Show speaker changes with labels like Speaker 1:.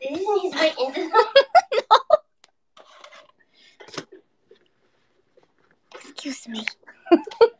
Speaker 1: Isn't his way into them?
Speaker 2: No. Excuse me.